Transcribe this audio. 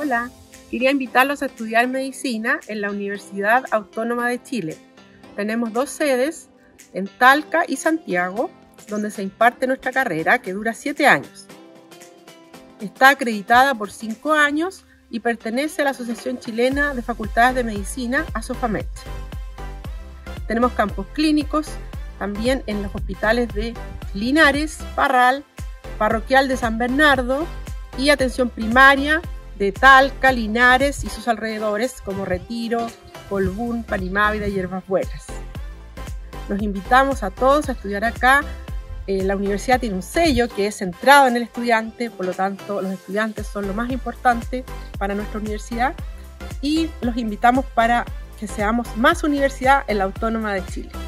Hola, quería invitarlos a estudiar medicina en la Universidad Autónoma de Chile. Tenemos 2 sedes, en Talca y Santiago, donde se imparte nuestra carrera, que dura 7 años. Está acreditada por 5 años y pertenece a la Asociación Chilena de Facultades de Medicina, ASOFAMED. Tenemos campos clínicos, también en los hospitales de Linares, Parral, Parroquial de San Bernardo y atención primaria de Talca, Linares y sus alrededores, como Retiro, Colbún, Panimávida y Hierbas Buenas. Los invitamos a todos a estudiar acá. La universidad tiene un sello que es centrado en el estudiante, por lo tanto los estudiantes son lo más importante para nuestra universidad y los invitamos para que seamos más universidad en la Autónoma de Chile.